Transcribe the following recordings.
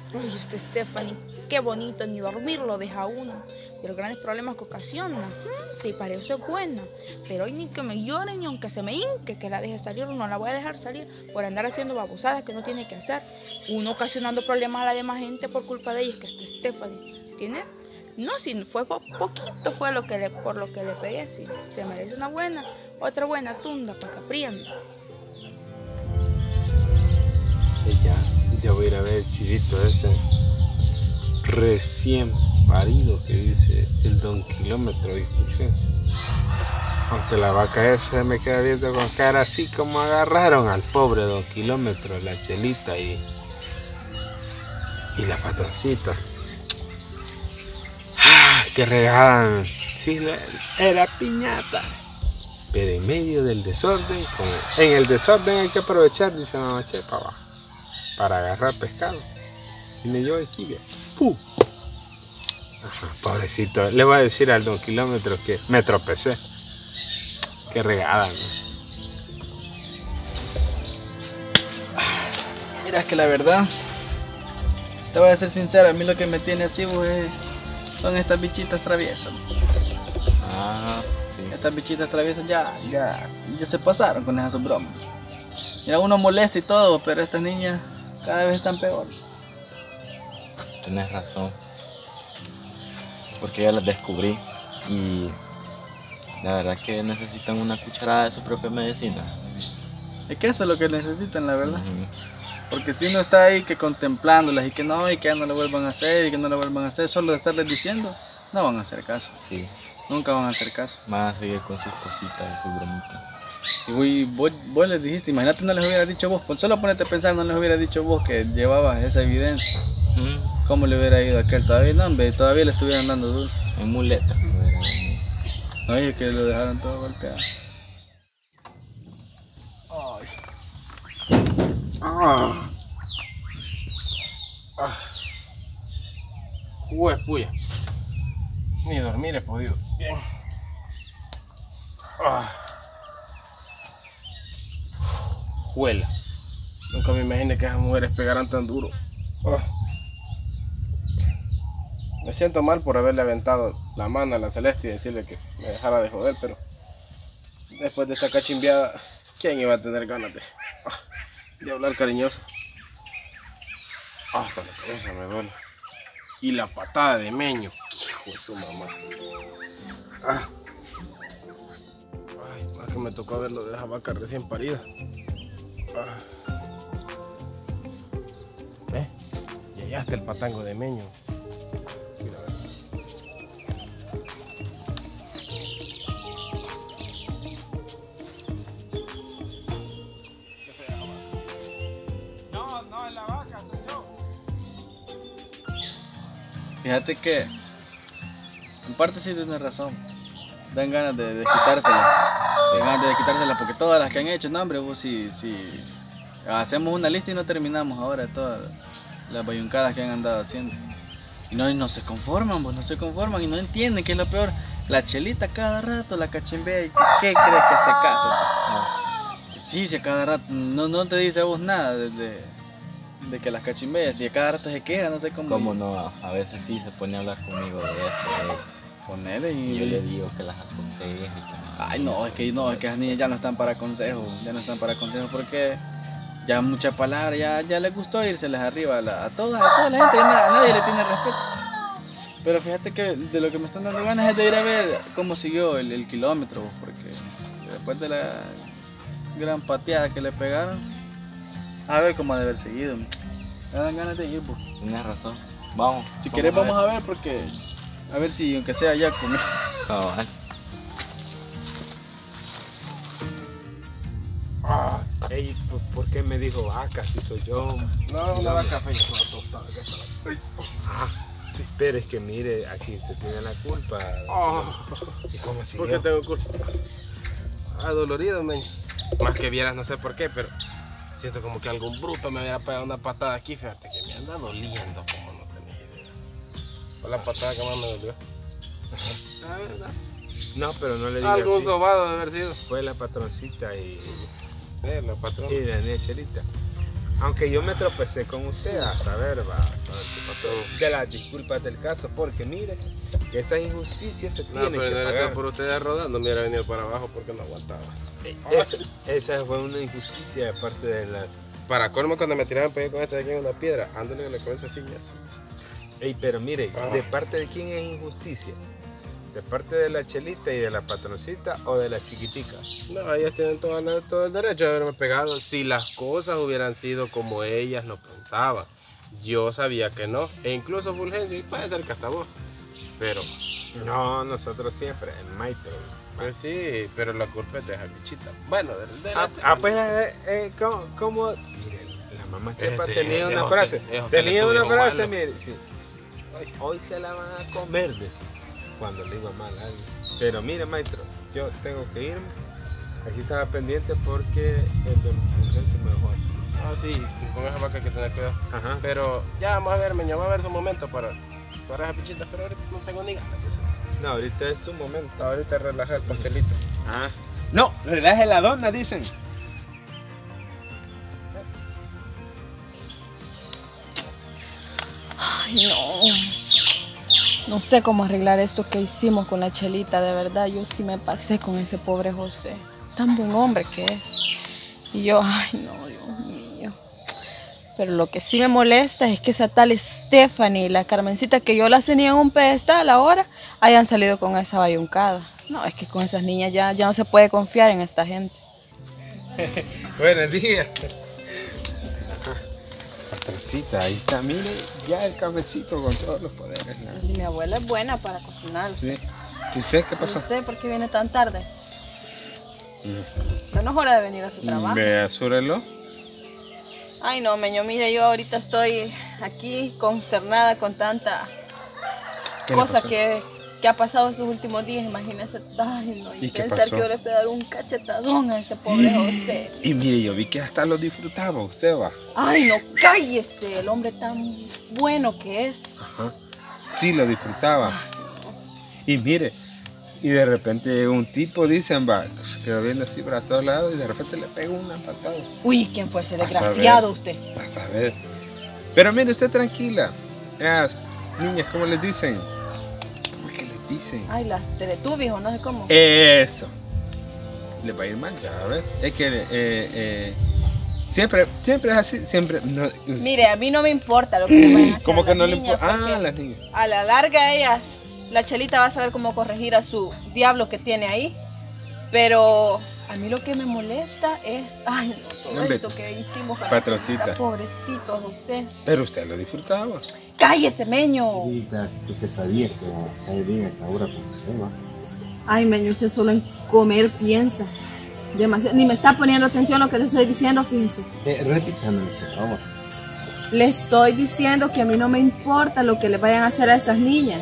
Uy, Stephanie, qué bonito, ni dormir lo deja uno. De los grandes problemas que ocasiona. Sí, para eso es buena. Pero hoy ni que me llore, ni aunque se me hinque que la deje salir, no la voy a dejar salir por andar haciendo babosadas que no tiene que hacer. Uno ocasionando problemas a la demás gente por culpa de ella. Es que Stephanie, si tiene... No, si fue poquito fue por lo que le pegué. Si se merece una buena, otra buena tunda para que aprenda. Y ya voy a ir a ver el chivito ese recién parido que dice el Don Kilómetro, disculpe. Aunque la vaca esa me queda viendo con cara así como agarraron al pobre Don Kilómetro, la Chelita y la patroncita. Que regalan, sí, era piñata. Pero en medio del desorden, como en el desorden hay que aprovechar, dice mamá Chepa, para agarrar pescado. Y me llevo aquí, ¡pum! Ajá, pobrecito, le voy a decir al Don Kilómetro que me tropecé. Qué regada, ¿no? Mira, es que la verdad, te voy a ser sincero, a mí lo que me tiene así, son estas bichitas traviesas. Ah, sí. Estas bichitas traviesas ya se pasaron con esas bromas. Mira, uno molesta y todo, pero estas niñas cada vez están peor. Tienes razón. Porque ya las descubrí y la verdad que necesitan una cucharada de su propia medicina. Es que eso es lo que necesitan, la verdad. Ujú. Porque si uno está ahí que contemplándolas y que no, y que ya no lo vuelvan a hacer, y que no lo vuelvan a hacer, solo de estarles diciendo, no van a hacer caso. Sí. Nunca van a hacer caso. Van a seguir con sus cositas y sus bromitas. Y vos les dijiste, imagínate no les hubiera dicho vos, solo ponete a pensar, no les hubiera dicho vos que llevabas esa evidencia. ¿Cómo le hubiera ido a aquel? Todavía no, hombre, todavía le estuvieran dando duro. En muleta. No, es que lo dejaron todo golpeado. Puya. Ni dormir he podido. Bien. Juela. Nunca me imaginé que esas mujeres pegaran tan duro. Me siento mal por haberle aventado la mano a la Celeste y decirle que me dejara de joder, pero después de esta cachimbiada, ¿quién iba a tener ganas de hablar cariñoso? Hasta la cabeza me duele. Y la patada de Meño, hijo de su mamá. Ay, más que me tocó verlo de esa vaca recién parida. Y allá está el patango de Meño. Mira, a ver. No, es la vaca, soy yo. Fíjate que, en parte sí tienes razón. Dan ganas de desquitársela. Dan ganas de desquitársela porque todas las que han hecho, no hombre, vos si hacemos una lista y no terminamos ahora de todas las bayuncadas que han andado haciendo. Y no se conforman, vos no se conforman y no entienden que es lo peor. La Chelita cada rato la cachimbea y ¿qué crees que hace caso? Sí, si a cada rato no te dice a vos nada de que las cachimbeas, si a cada rato se queja, no sé cómo. ¿Cómo no? A veces sí se pone a hablar conmigo de eso. Ponele Y yo le digo que las aconseje y que ay, es que esas niñas ya no están para consejos, porque ya muchas palabras, ya les gustó irseles arriba a toda la gente, a nadie le tiene respeto. Pero fíjate que de lo que me están dando ganas es de ir a ver cómo siguió el kilómetro, porque después de la gran pateada que le pegaron, a ver cómo ha de haber seguido. Me dan ganas de ir, pues. tienes razón. Vamos. Si querés vamos a ver, porque a ver si aunque sea ya con Cabal. Ey, ¿por qué me dijo vaca si soy yo? No, una vaca fea. Sí, pero es que mire, aquí usted tiene la culpa. ¿Y cómo siguió? ¿Por qué tengo culpa? Adolorido, men. Más que vieras, no sé por qué, pero siento como que algún bruto me hubiera pegado una patada aquí, fíjate que me anda doliendo como no tenés idea. Fue la patada que más me dolió. La verdad. No, pero no le digas Algún así. sobado de haber sido. Fue la patroncita y La patrona. la niña Chelita. Aunque yo me tropecé con usted a saber qué pasó. De las disculpas del caso, porque mire, que esa injusticia se No, tiene pero que no era pagar. que por ustedes rodando me hubiera venido para abajo porque no aguantaba. Esa fue una injusticia de parte de las... Para colmo, cuando me tiraban pegué con esta de aquí en una piedra, ándale en la cabeza así y así. Ey, pero mire, ¿de parte de quién es injusticia? ¿De parte de la Chelita y de la patroncita o de la chiquitica? No, ellas tienen todo el derecho de haberme pegado si las cosas hubieran sido como ellas lo pensaban. Yo sabía que no, e incluso Fulgencio, y puede ser que hasta vos, pero... No, nosotros siempre, el maestro. Pues sí, pero la culpa es de esa bichita. Bueno, ¿cómo? Mire, la mamá Chepa Este, tenía una ejo, frase. ejo, que le Tenía una tuvieron frase, malo. mire, sí. Hoy se la van a comer, decía, cuando le iba mal a alguien. Pero mire, maestro, yo tengo que irme. Aquí estaba pendiente porque el don Fulgencio me dejó aquí. Ah, sí, y con esa vaca hay que tener cuidado. Ajá. Pero ya vamos a ver, meño, va a haber su momento para esa bichita, pero ahorita no tengo ni ganas de hacer eso. No, ahorita es su momento. Ahorita relaja el pastelito. Ajá. No, relaje la dona, dicen. Ay, no. No sé cómo arreglar esto que hicimos con la Chelita, de verdad. Yo sí me pasé con ese pobre José. Tan buen hombre que es. Y yo, ay, no, Dios mío. Pero lo que sí me molesta es que esa tal Stephanie y la Carmencita, que yo las tenía en un pedestal ahora, hayan salido con esa bayuncada. No, es que con esas niñas ya no se puede confiar en esta gente. Buenos días. Patroncita, ahí está, mire, ya el cafecito con todos los poderes. ¿No? Pero si mi abuela es buena para cocinar. Sí. ¿Y usted qué ¿Y pasó? usted por qué viene tan tarde? Eso no es hora de venir a su trabajo. Vea su reloj. Ay, no, meño, mire, yo ahorita estoy aquí consternada con tanta ¿Qué le cosa pasó? que ha pasado estos últimos días. Imagínese, ay, no, ¿Y qué pensar pasó? que yo le fui a dar un cachetadón a ese pobre José. Y mire, yo vi que hasta lo disfrutaba usted, va. Ay, no, cállese, el hombre tan bueno que es. Ajá. Sí, lo disfrutaba. Y mire, y de repente un tipo, dicen, va, se quedó viendo así para todos lados y de repente le pegó una patada. Uy, ¿quién fue ese A desgraciado saber. usted? A saber. Pero mire, usted tranquila. Las niñas, ¿cómo les dicen? ¿Cómo es que les dicen? Ay, las Teletubbies o no sé cómo. Eso. Le va a ir mal, ya, a ver. Es que siempre es así, siempre. No, Mire, a mí no me importa lo que le vayan a hacer ¿cómo a que no las le niñas, importa? porque Ah, las niñas. a la larga ellas, la Chelita va a saber cómo corregir a su diablo que tiene ahí. Pero a mí lo que me molesta es, ay, no, todo Hombre, esto que hicimos con la patroncita. Chelita, pobrecito José. Pero usted lo disfrutaba. Cállese, meño. Tú que sabías que cae bien a esta hora con su tema. Ay, meño, usted solo en comer piensa. Demasiado. Ni me está poniendo atención a lo que le estoy diciendo, fíjese. Repítame, por favor. Le estoy diciendo que a mí no me importa lo que le vayan a hacer a esas niñas.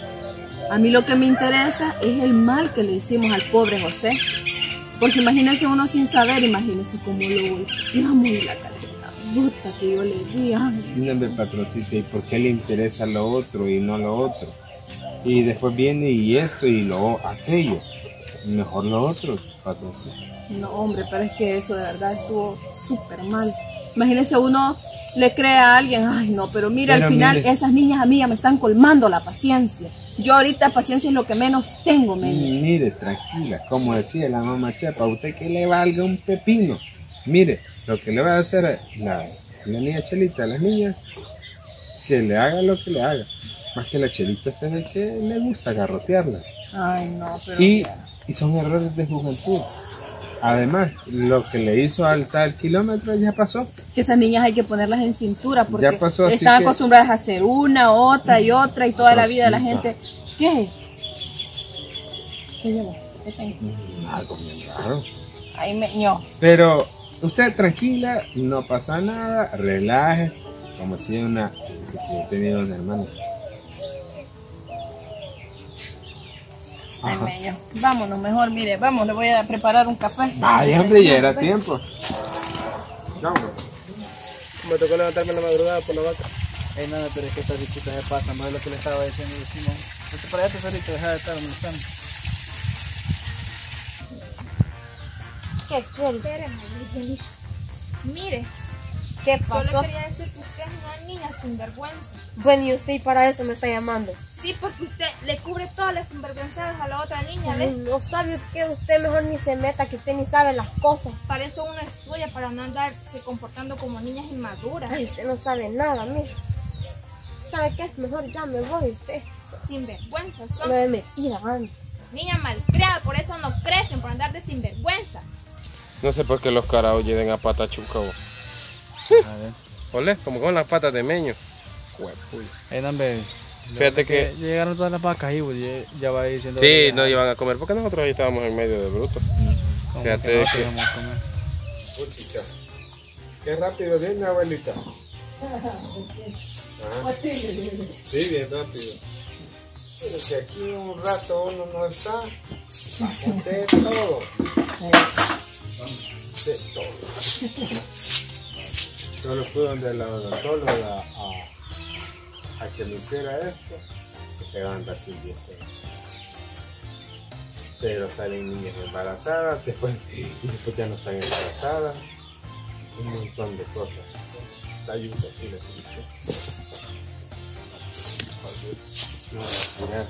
A mí lo que me interesa es el mal que le hicimos al pobre José. Porque imagínese uno sin saber, imagínese cómo lo golpeamos y la cacheta bruta que yo le di. Ay. Dígame, patroncita, ¿y por qué le interesa lo otro y no lo otro? Y después viene y esto y lo aquello. Mejor lo otro, patroncita. No, hombre, pero es que eso de verdad estuvo súper mal. Imagínese uno le cree a alguien, ay no, pero mira, Pero al final mire. esas niñas a mí ya me están colmando la paciencia. Yo ahorita paciencia es lo que menos tengo, men. Mire, tranquila, como decía la mamá Chepa, a usted que le valga un pepino. Mire, lo que le va a hacer a la niña Chelita, a las niñas, que le haga lo que le haga. Más que la Chelita se ve que le gusta garrotearlas. Ay no, pero Y, mira. y son errores de juventud. Además, lo que le hizo al tal kilómetro ya pasó. Que esas niñas hay que ponerlas en cintura porque Ya pasó, así están que- acostumbradas a hacer una, otra y otra y toda la vida la Rosita. gente. ¿Qué? ¿Qué llevo? ¿Qué tengo? Algo bien raro. Ay, meño. Pero usted tranquila, no pasa nada, relájese, como si una, si yo tenía una hermana. Ay, Ajá. meño. Vámonos, mejor, mire, vamos, le voy a preparar un café. Vaya, hombre, ya era tiempo. Vámonos. Me tocó levantarme en la madrugada por la vaca. Nada, pero es que estas bichitas se pasan, más de lo que le estaba diciendo de Simón. Vete para allá, tesorito, deja de estar molestando. ¿Qué quiere? Espérame, Luis. Mire, ¿Qué Yo pasó? le quería decir que usted es una niña sinvergüenza. Bueno, y usted para eso me está llamando. Sí, porque usted le cubre todas las sinvergüenzadas a la otra niña, ¿ves? No sabe que usted mejor ni se meta, que usted ni sabe las cosas. Para eso uno estudia, para no andarse comportando como niñas inmaduras. Ay, usted no sabe nada, mire. ¿Sabe qué? Mejor ya me voy usted. Sinvergüenza Lo son. de mentira, anda. Niña malcriada, por eso no crecen, por andar de sinvergüenza. No sé por qué los carajos llegan a pata chuca, vos. A ver. Olé, como con las patas de meño. Huepuy. Ahí no, hombre. Fíjate que... Ya llegaron todas las vacas ahí, pues, ya va diciendo. Sí, no iban a comer porque nosotros ahí estábamos en medio de brutos. Fíjate que no que- queríamos comer. Puchica, qué rápido viene, abuelita. Sí, bien rápido. Pero si aquí un rato uno no está, pasa de todo. De todo. Solo fui donde la odontóloga a que me hiciera esto, que se van a andar sin dientes. Pero salen niñas embarazadas, después ya no están embarazadas, un montón de cosas. Hay un aquí la solución. No, mira.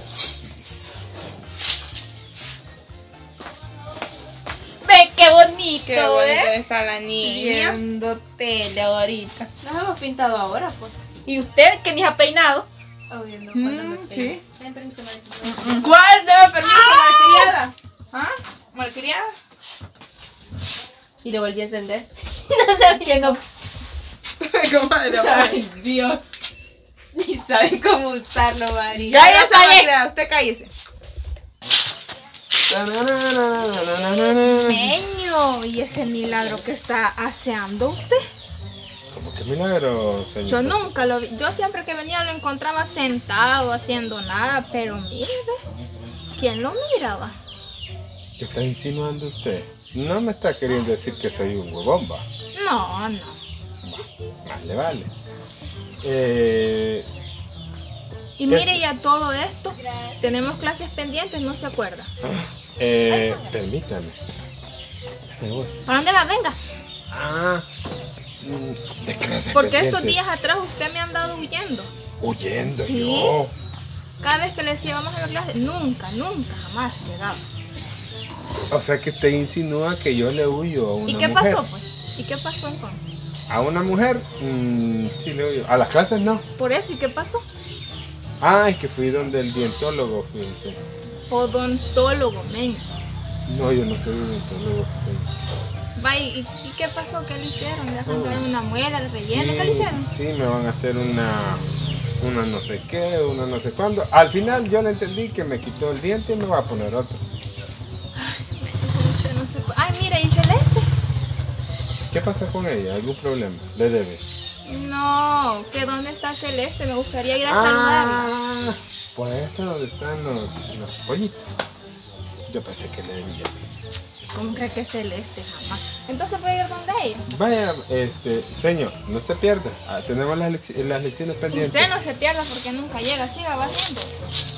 Ve qué bonito, Qué bonita ¿eh? está la niña. Viendo tele ahorita. Nos hemos pintado ahora, pues. ¿Y usted que ni se ha peinado? Sí. Ten permiso, María. ¿Cuál debe permiso, malcriada? ¿Ah? ¿Malcriada? Y le volví a encender. Que no. Comadre, Ay, Dios. Ni sabe cómo usarlo, María. ya está, malcriada. Usted cállese. Señor, ¿y ese milagro que está haciendo usted? Como que milagro, señor. Yo nunca lo vi. Yo siempre que venía lo encontraba sentado haciendo nada, pero mire, ¿quién lo miraba? ¿Qué está insinuando usted? No me está queriendo decir que soy un huevón, va. No, no. Vale, vale. Y mire, ya todo esto, tenemos clases pendientes, no se acuerda. Permítame. Me voy. ¿Para dónde va? Venga. ¿De clases Porque estos pendientes? días atrás usted me ha andado huyendo. Huyendo ¿Sí? yo. Cada vez que le decía vamos a la clase, nunca, jamás llegaba. O sea que usted insinúa que yo le huyo a una ¿Y qué mujer. pasó, pues? ¿Y qué pasó entonces? ¿A una mujer? Sí le huyo. ¿A las clases no? Por eso, ¿y qué pasó? Ah, es que fui donde el dientólogo, fíjense. Odontólogo, men. No, yo no soy odontólogo. Soy... Va, ¿y qué pasó? ¿Qué le hicieron? ¿Le arrancaron una muela, el relleno? ¿Qué le hicieron? Sí, me van a hacer una no sé qué, una no sé cuándo. Al final yo le entendí que me quitó el diente y me va a poner otro. Usted no se puede- Ay, mira, ¿y Celeste? ¿Qué pasa con ella? ¿Algún problema? ¿Le debe? No, que dónde está Celeste, me gustaría ir a saludarla. Ah, pues ahí está donde están los pollitos. Yo pensé que le debía. ¿Cómo cree que es Celeste? Jamás. Entonces puede ir donde ella. Vaya, señor, no se pierda. Tenemos las lecciones pendientes. Usted no se pierda porque nunca llega, siga bajando.